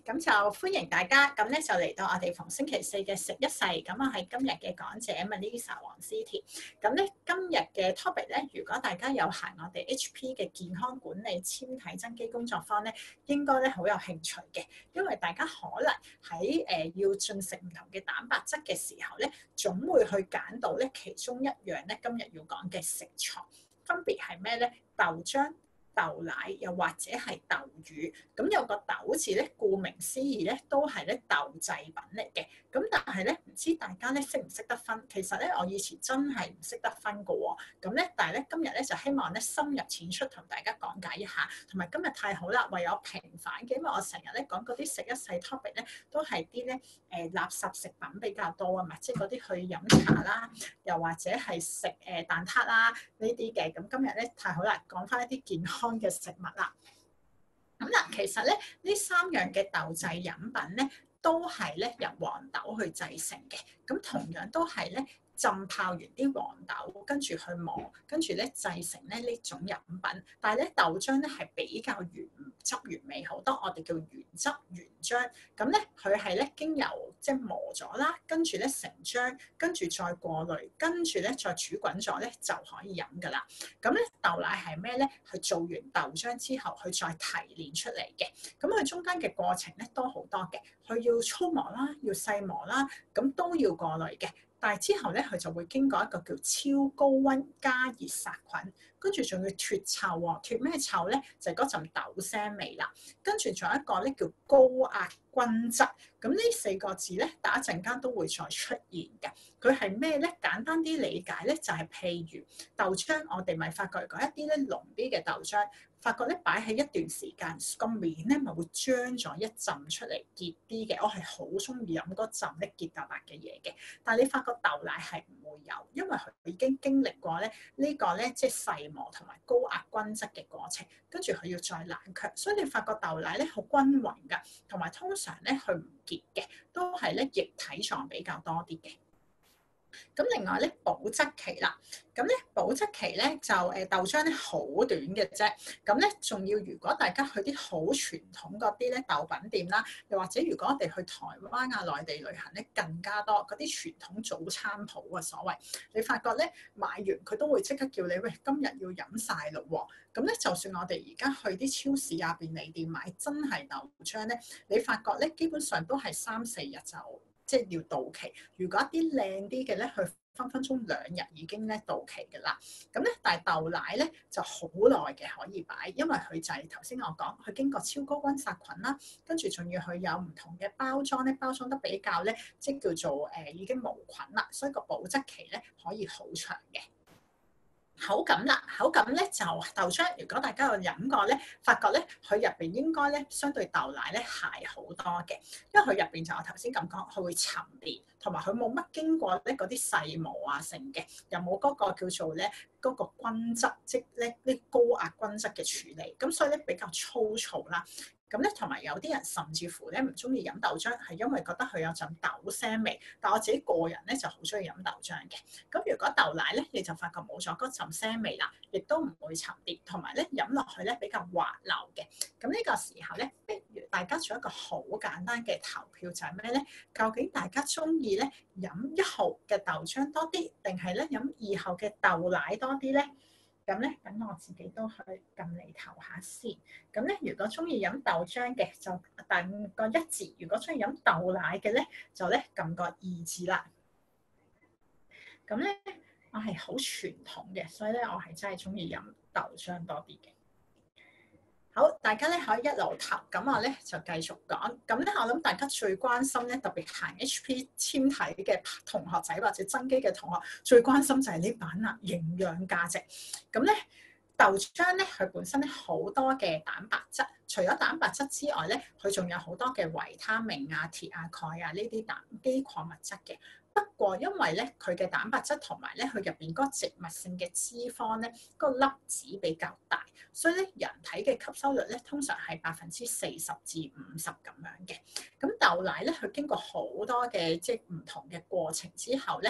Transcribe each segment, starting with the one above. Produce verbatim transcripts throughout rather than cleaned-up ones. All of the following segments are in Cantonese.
咁就歡迎大家，咁咧就嚟到我哋逢星期四嘅食一世，咁我係今日嘅講者 Melissa 黃思甜。咁咧今日嘅 topic 咧，如果大家有行我哋 H P 嘅健康管理纖體增肌工作坊咧，應該咧好有興趣嘅，因為大家可能喺誒、呃、要進食唔同嘅蛋白質嘅時候咧，總會去揀到咧其中一樣咧今日要講嘅食材，分別係咩咧？豆漿、豆奶又或者係豆乳，咁有個豆字咧，顧名思義咧，都係咧豆製品嚟嘅。咁但係咧，唔知大家咧識唔識得分？其實咧，我以前真係唔識得分㗎喎。咁咧，但係咧今日咧就希望咧深入淺出同大家講解一下。同埋今日太好啦，為我平反嘅，因為我成日咧講嗰啲食一世 topic 咧，都係啲咧誒垃圾食品比較多啊嘛，即係嗰啲去飲茶啦，又或者係食誒蛋撻啦呢啲嘅。咁今日咧太好啦，講翻一啲健康嘅食物啦。咁嗱，其實咧呢三樣嘅豆製飲品咧，都係咧由黃豆去製成嘅。咁同樣都係咧浸泡完啲黃豆，跟住去磨，跟住咧製成咧呢種飲品。但係咧豆漿咧係比較原汁原味好多，我哋叫原汁原漿。咁咧佢係咧經由即係磨咗啦，跟住咧成漿，跟住再過濾，跟住咧再煮滾咗咧就可以飲㗎啦。咁咧豆奶係咩咧？佢做完豆漿之後，佢再提煉出嚟嘅。咁佢中間嘅過程咧都好多嘅，佢要粗磨啦，要細磨啦，咁都要過濾嘅。但係之後咧，佢就會經過一個叫超高溫加熱殺菌，跟住仲要脱臭喎。脱咩臭咧？就係嗰陣豆腥味啦。跟住仲有一個咧叫高壓均質。咁呢四個字咧，打一陣間都會再出現嘅。佢係咩咧？簡單啲理解咧，就係、是、譬如豆漿，我哋咪發覺嗰一啲咧濃啲嘅豆漿，發覺咧擺喺一段時間，個面咧咪會張咗一浸出嚟結啲嘅。我係好中意飲嗰浸咧結達達嘅嘢嘅。但係你發覺豆奶係唔會有，因為佢已經經歷過咧呢個咧即係細磨同埋高壓均質嘅過程，跟住佢要再冷卻，所以你發覺豆奶咧好均勻㗎，同埋通常咧佢唔結嘅，都係咧液體狀比較多啲嘅。咁另外咧保質期啦，咁咧保質期咧就誒豆漿咧好短嘅啫，咁咧仲要如果大家去啲好傳統嗰啲咧豆品店啦，又或者如果我哋去台灣啊內地旅行咧更加多嗰啲傳統早餐鋪啊所謂，你發覺咧買完佢都會即刻叫你喂今日要飲晒咯喎，咁咧就算我哋而家去啲超市啊便利店買真係豆漿咧，你發覺咧基本上都係三四日就即係要到期，如果一啲靚啲嘅咧，佢分分鐘兩日已經咧到期嘅啦。咁咧，但係豆奶咧就好耐嘅可以擺，因為佢就係頭先我講，佢經過超高溫殺菌啦，跟住仲要佢有唔同嘅包裝咧，包裝得比較咧，即係叫做誒、呃、已經無菌啦，所以個保質期咧可以好長嘅。口感啦，口感咧就豆漿。如果大家有飲過咧，發覺咧佢入邊應該咧相對豆奶咧鞋好多嘅，因為佢入邊就我頭先咁講，佢會沉澱，同埋佢冇乜經過咧嗰啲細磨啊成嘅，又冇嗰個叫做咧嗰、嗰個均質，即咧啲高壓均質嘅處理，咁所以咧比較粗糙啦。咁咧，同埋有啲人甚至乎咧唔中意飲豆漿，係因為覺得佢有陣豆腥味。但我自己個人咧就好中意飲豆漿嘅。咁如果豆奶咧，你就發覺冇咗嗰陣腥味啦，亦都唔會沉澱，同埋咧飲落去咧比較滑溜嘅。咁呢個時候咧，不如大家做一個好簡單嘅投票，就係咩咧？究竟大家中意咧飲一號嘅豆漿多啲，定係咧飲二號嘅豆奶多啲咧？咁咧，等我自己都去撳嚟投下先。咁咧，如果中意飲豆漿嘅，就撳個一字；如果中意飲豆奶嘅咧，就咧撳個二字啦。咁咧，我係好傳統嘅，所以咧，我係真係中意飲豆漿多啲嘅。好，大家咧可以一路投，咁我咧就繼續講。咁咧，我諗大家最關心咧，特別行 H P 纖體嘅同學仔或者增肌嘅同學，最關心就係呢版啦，營養價值。咁咧，豆漿咧，佢本身咧好多嘅蛋白質，除咗蛋白質之外咧，佢仲有好多嘅維他命啊、鐵啊、鈣啊呢啲蛋基礦物質嘅。不過因為咧佢嘅蛋白質同埋咧佢入邊嗰個植物性嘅脂肪咧，嗰個粒子比較大，所以咧人體嘅吸收率咧通常係百分之四十至五十咁樣嘅。咁豆奶咧佢經過好多嘅即係唔同嘅過程之後咧，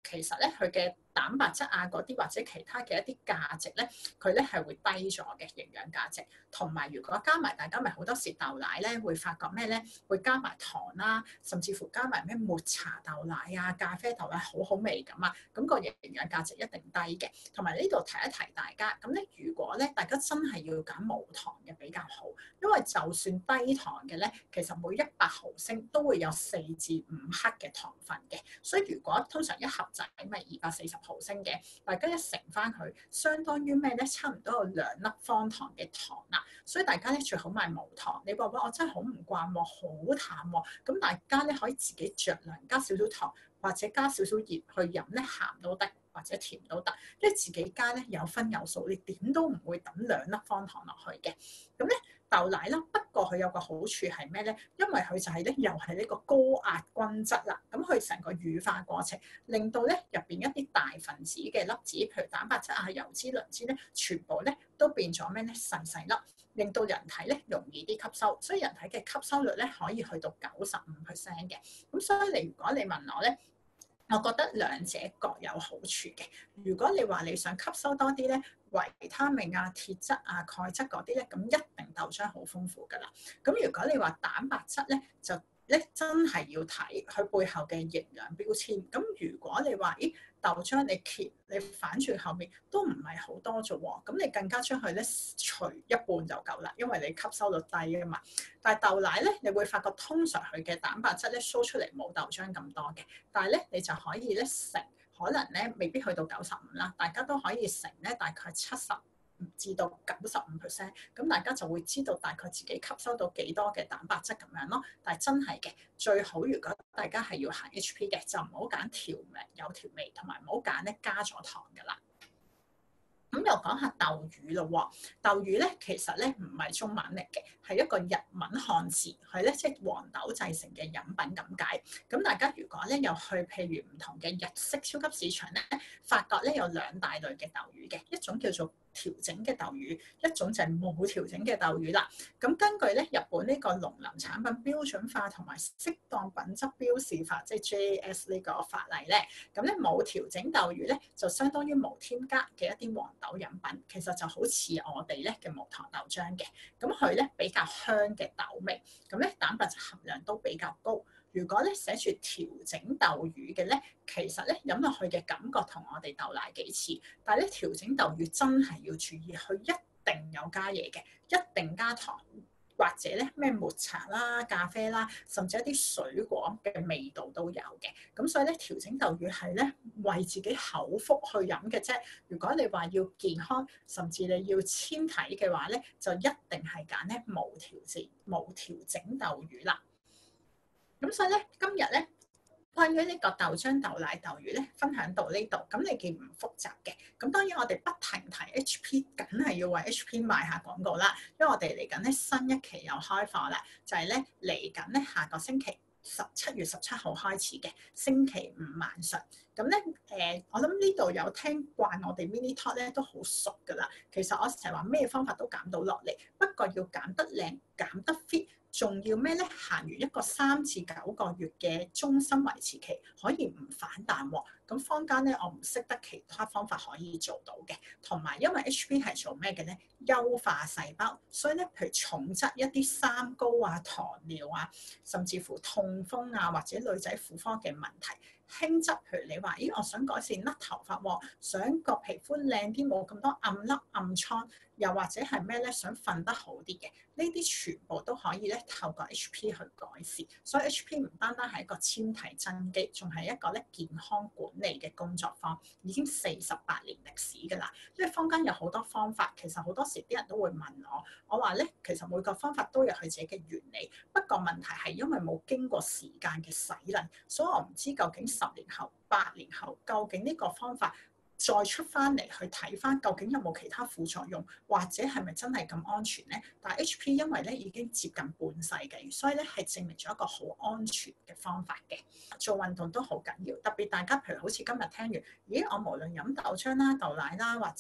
其實咧佢嘅蛋白質啊嗰啲或者其他嘅一啲價值咧，佢咧係會低咗嘅營養價值。同埋如果加埋大家咪好多時豆奶咧會發覺咩咧，會加埋糖啦，甚至乎加埋咩抹茶豆奶啊、咖啡豆奶好好味咁啊，咁、那個營養價值一定低嘅。同埋呢度提一提大家，咁咧如果咧大家真係要揀無糖嘅比較好，因為就算低糖嘅咧，其實每一百毫升都會有四至五克嘅糖分嘅，所以如果通常一盒仔咪二百四十毫升嘅，大家一乘翻佢，相當於咩咧？差唔多有兩粒方糖嘅糖啦，所以大家咧最好買無糖。你話喂，我真係好唔慣喎，好淡喎，咁大家咧可以自己酌量加少少糖，或者加少少鹽去飲咧，鹹都得，或者甜都得，因為自己加咧有分有數，你點都唔會抌兩粒方糖落去嘅。咁咧豆奶啦，不過佢有個好處係咩咧？因為佢就係咧又係呢個高壓均質啦，咁佢成個乳化過程令到咧入邊一啲大分子嘅粒子，譬如蛋白質啊、油脂、磷脂咧，全部咧都變咗咩咧細細粒，令到人體咧容易啲吸收，所以人體嘅吸收率咧可以去到九十五 percent 嘅。咁所以你如果你問我咧，我覺得兩者各有好處嘅。如果你話你想吸收多啲咧，維他命啊、鐵質啊、鈣質嗰啲咧，咁一定豆漿好豐富㗎啦。咁如果你話蛋白質咧，就咧真係要睇佢背後嘅營養標籤。咁如果你話咦豆漿你揭你反轉後面都唔係好多啫喎，咁你更加將佢咧除一半就夠啦，因為你吸收率低啊嘛。但係豆奶咧，你會發覺通常佢嘅蛋白質咧 show 出嚟冇豆漿咁多嘅，但係咧你就可以咧乘，可能咧未必去到九十五啦，大家都可以乘咧大概七十至到九十五 percent，咁大家就會知道大概自己吸收到幾多嘅蛋白質咁樣咯。但係真係嘅，最好如果大家係要行 H P 嘅，就唔好揀調味有調味，同埋唔好揀咧加咗糖㗎啦。咁又講下豆乳咯喎，豆乳咧其實咧唔係中文嚟嘅，係一個日文漢字，係咧即係黃豆製成嘅飲品咁解。咁大家如果咧又去譬如唔同嘅日式超級市場咧，發覺咧有兩大類嘅豆乳嘅，一種叫做調整嘅豆乳，一種就係冇調整嘅豆乳啦。咁根據咧日本呢個農林產品標準化同埋適當品質標示法，即係 J A S 呢個法例咧，咁咧冇調整豆乳咧就相當於無添加嘅一啲黃豆飲品，其實就好似我哋咧嘅無糖豆漿嘅。咁佢咧比較香嘅豆味，咁咧蛋白質含量都比較高。如果咧寫住調整豆乳嘅咧，其實咧飲落去嘅感覺同我哋豆奶幾似，但係咧調整豆乳真係要注意，佢一定有加嘢嘅，一定加糖或者咧咩抹茶啦、咖啡啦，甚至一啲水果嘅味道都有嘅。咁所以咧調整豆乳係咧為自己口腹去飲嘅啫。如果你話要健康，甚至你要纖體嘅話咧，就一定係揀咧無調節、無調整豆乳啦。咁所以咧，今日咧關於呢個豆漿、豆奶、豆乳咧，分享到呢度。咁你見唔複雜嘅？咁當然我哋不停提 H P，梗係要為 H P 賣下廣告啦。因為我哋嚟緊咧新一期又開課啦，就係咧嚟緊咧下個星期十七月十七號開始嘅星期五晚上。咁咧誒，我諗呢度有聽慣我哋 mini talk 咧都好熟噶啦。其實我成日話咩方法都減到落嚟，不過要減得靚、減得 fit。仲要咩咧？行完一個三至九個月嘅終身維持期，可以唔反彈喎。咁坊間咧，我唔識得其他方法可以做到嘅。同埋因為 H P 係做咩嘅咧？優化細胞，所以咧，譬如重則一啲三高啊、糖尿啊，甚至乎痛風啊，或者女仔婦科嘅問題。輕則譬如你話，咦，我想改善甩頭髮喎，想個皮膚靚啲，冇咁多暗粒暗瘡，又或者係咩咧？想瞓得好啲嘅，呢啲全部都可以咧透過 H P 去改善。所以 H P 唔單單係一個纖體增肌，仲係一個咧健康管理嘅工作坊，已經四十八年歷史㗎啦。因為坊間有好多方法，其實好多時啲人都會問我，我話咧其實每個方法都有佢自己嘅原理，不過問題係因為冇經過時間嘅洗禮，所以我唔知究竟十年後、八年後，究竟呢個方法再出翻嚟去睇翻，究竟有冇其他副作用，或者係咪真係咁安全呢？但係 H P 因為咧已經接近半世紀，所以咧係證明咗一個好安全嘅方法嘅。做運動都好緊要，特別大家譬如好似今日聽完，咦，我無論飲豆漿啦、豆奶啦，或者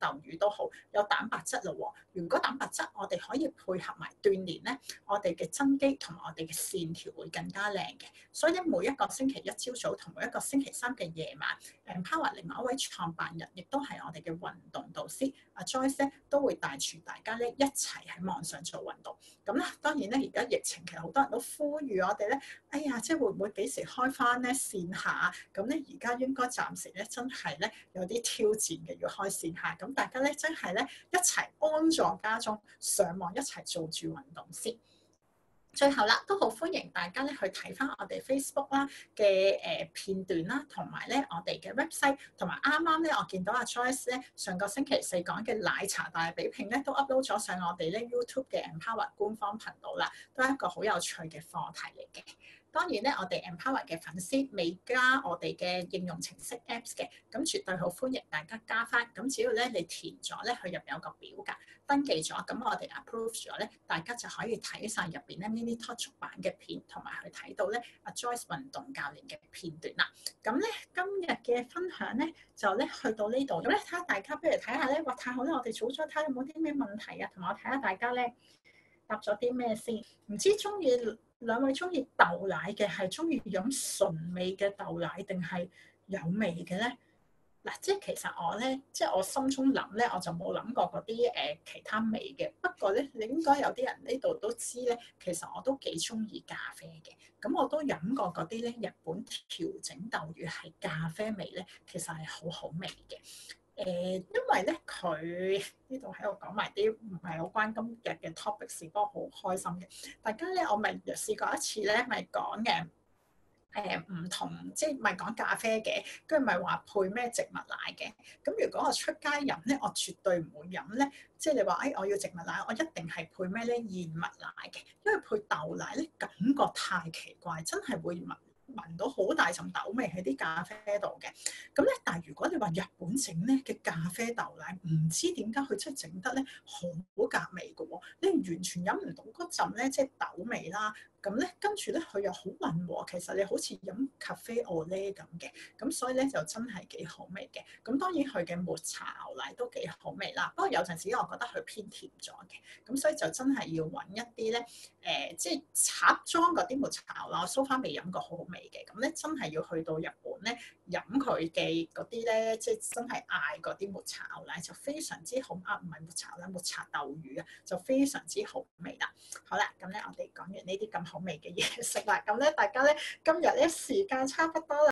豆乳都好，有蛋白質咯喎。如果蛋白質我哋可以配合埋鍛鍊咧，我哋嘅增肌同埋我哋嘅線條會更加靚嘅。所以咧，每一個星期一朝早同每一個星期三嘅夜晚，Empower另外一位創辦人，亦都係我哋嘅運動導師阿 Joyce 咧，都會帶住大家咧一齊喺網上做運動。咁咧，當然咧，而家疫情其實好多人都呼籲我哋咧，哎呀，即係會唔會幾時開翻咧線下？咁咧，而家應該暫時咧真係咧有啲挑戰嘅，要開線下。咁大家咧真係咧一齊安坐家中上網一齊做住運動先。最後啦，都好歡迎大家咧去睇翻我哋 Facebook 啦嘅誒片段啦，同埋咧我哋嘅 website，同埋啱啱咧我見到阿 Joyce 咧上個星期四講嘅奶茶大比拼咧都 upload 咗上我哋咧 YouTube 嘅 Empower 官方頻道啦，都係一個好有趣嘅課題嚟嘅。當然咧，我哋 Empower 嘅粉絲未加我哋嘅應用程式 Apps 嘅，咁絕對好歡迎大家加翻。咁只要咧你填咗咧，佢入邊有個表格登記咗，咁我哋 approve 咗咧，大家就可以睇晒入邊咧 mini touch 版嘅片，同埋去睇到咧阿 Joyce 運動教練嘅片段啦。咁咧今日嘅分享咧就咧去到呢度，咁咧睇下大家不如睇下咧，哇太好啦！我哋早咗睇下有冇啲咩問題啊，同埋我睇下大家咧答咗啲咩先。唔知中意兩位中意豆奶嘅係中意飲純味嘅豆奶定係有味嘅咧？嗱，即係其實我咧，即係我心中諗咧，我就冇諗過嗰啲誒其他味嘅。不過咧，你應該有啲人呢度都知咧，其實我都幾中意咖啡嘅。咁我都飲過嗰啲咧日本調整豆乳係咖啡味咧，其實係好好味嘅。誒，因為咧佢呢度喺度講埋啲唔係好關今日嘅 topic 事，不過好開心嘅。大家咧，我咪試過一次咧，咪講嘅誒唔同，即係咪講咖啡嘅，跟住咪話配咩植物奶嘅。咁如果我出街飲咧，我絕對唔會飲咧。即係你話誒、哎，我要植物奶，我一定係配咩咧？燕麥奶嘅，因為配豆奶咧感覺太奇怪，真係會聞。聞到好大陣豆味喺啲咖啡度嘅，咁咧，但係如果你話日本整咧嘅咖啡豆奶，唔知點解佢真係整得咧好夾味嘅喎，你完全飲唔到嗰陣咧，即係豆味啦。咁咧，跟住咧佢又好溫和，其實你好似飲咖啡奧咧咁嘅，咁所以咧就真係幾好味嘅。咁當然佢嘅抹茶牛奶都幾好味啦，不過有陣時我覺得佢偏甜咗嘅，咁所以就真係要揾一啲咧誒，即係插裝嗰啲抹茶牛奶，我 so far 未飲過好好味嘅。咁咧真係要去到日本咧飲佢嘅嗰啲咧，即係真係嗌嗰啲抹茶牛奶就非常之好啊，唔係抹茶啦，抹茶豆乳啊，就非常之好味啦。好啦，咁咧我哋講完呢啲咁好味嘅嘢食啦，咁咧大家咧今日咧時間差不多啦。